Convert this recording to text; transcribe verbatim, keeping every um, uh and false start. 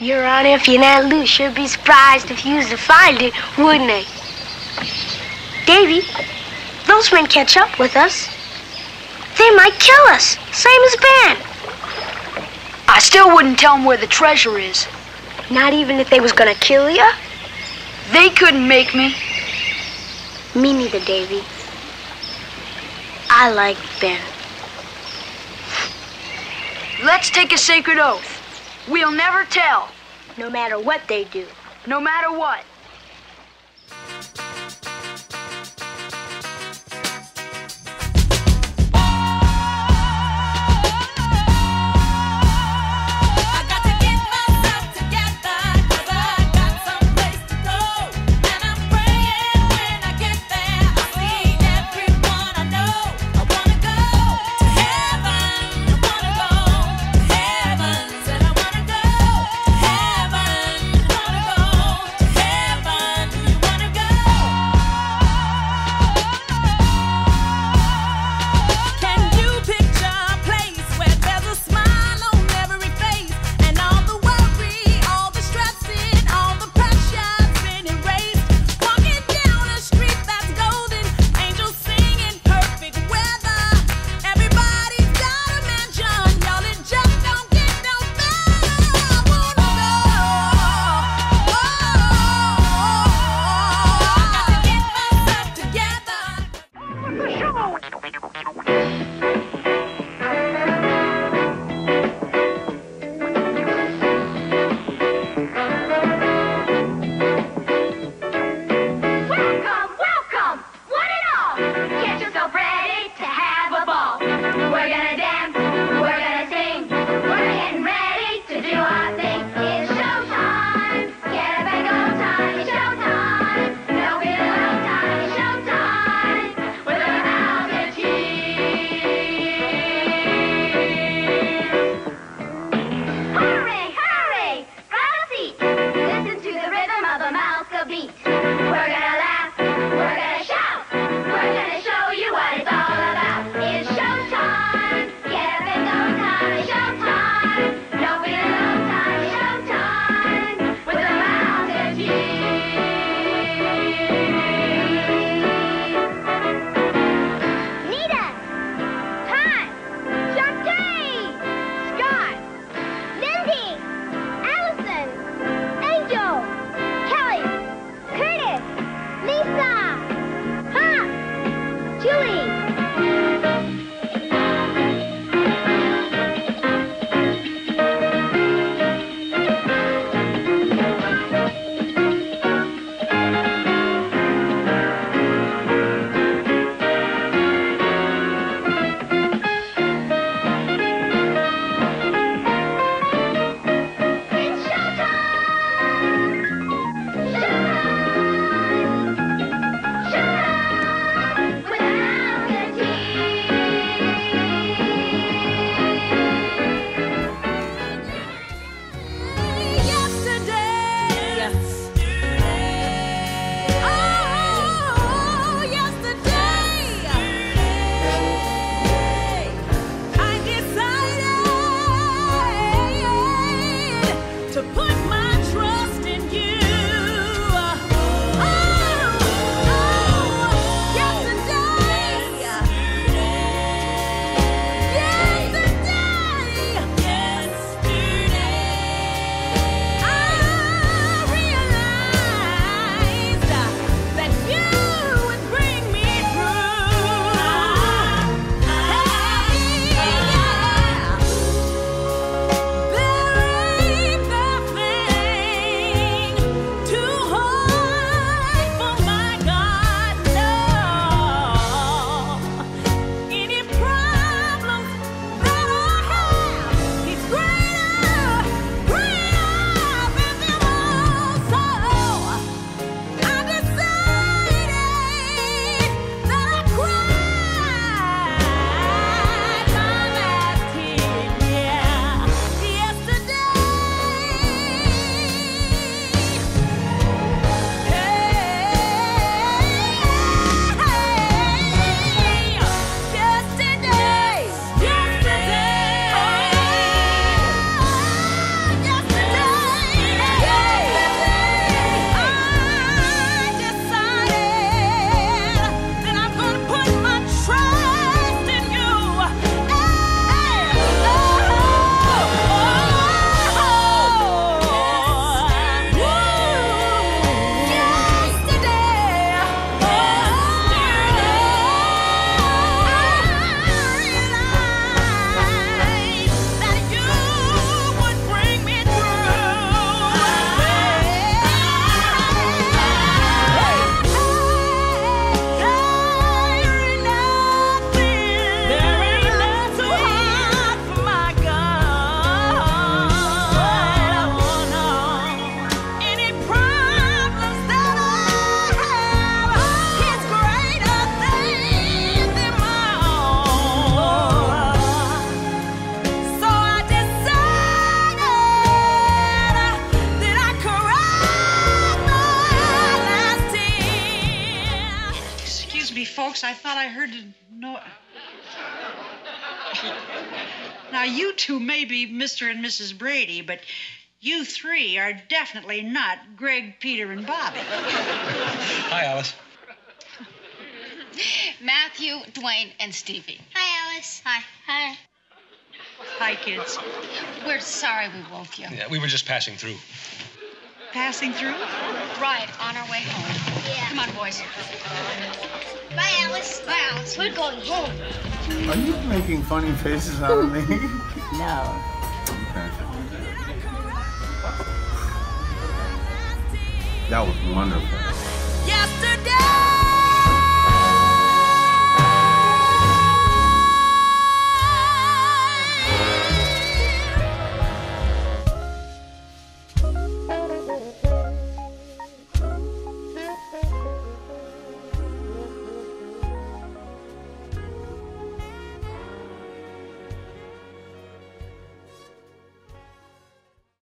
Your Honor, if your Aunt Lou should be surprised if you was to find it, wouldn't they? Davy, those men catch up with us. They might kill us, same as Ben. I still wouldn't tell them where the treasure is. Not even if they was gonna kill you? They couldn't make me. Me neither, Davy. I like Ben. Let's take a sacred oath. We'll never tell. No matter what they do. No matter what. Heaven. folks, I thought I heard no. Now, you two may be Mister and Missus Brady, but you three are definitely not Greg, Peter, and Bobby. Hi, Alice. Matthew, Dwayne, and Stevie. Hi, Alice. Hi. Hi. Hi, kids. We're sorry we woke you. Yeah, we were just passing through. Passing through? Right, on our way home. Yeah. Come on, boys. Bye, Alice. Bye, Alice. We're going home. Are you making funny faces out of me? No. Okay. That was wonderful.